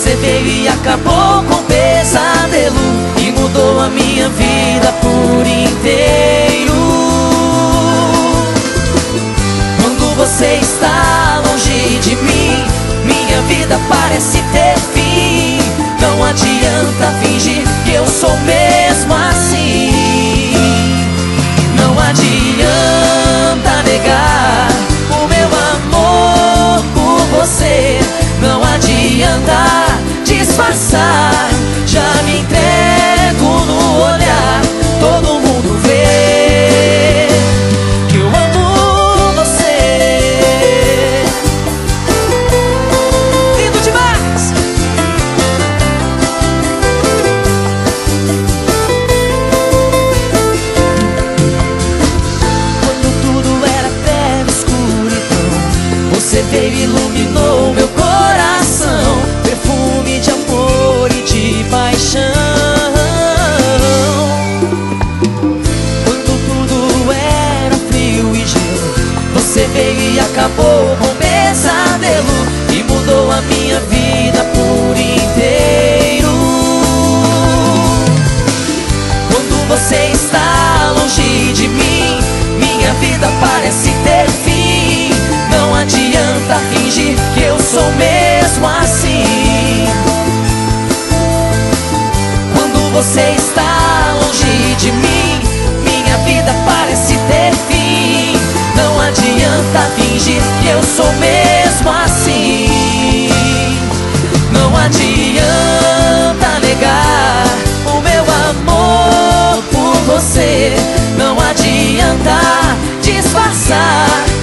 Você veio e acabou com o pesadelo e mudou a minha vida por inteiro. Quando você está longe de mim, minha vida parece ter fim. Não adianta fingir que eu sou mesmo assim. Não adianta negar o meu amor por você. Não adianta disfarçar, já me entrego no olhar. Todo mundo vê que eu amo você. Lindo demais! Quando tudo era treva, escuridão, você veio e iluminou meu coração. Perfume de amor e de paixão. Quando tudo era frio e gelo, você veio e acabou com o pesadelo e mudou a minha vida por inteiro. Quando você está longe de mim, minha vida parece ter fim. Não adianta fingir que eu sou mesmo assim. Quando você está longe de mim, minha vida parece ter fim. Não adianta fingir que eu sou mesmo assim. Não adianta negar o meu amor por você. Não adianta disfarçar,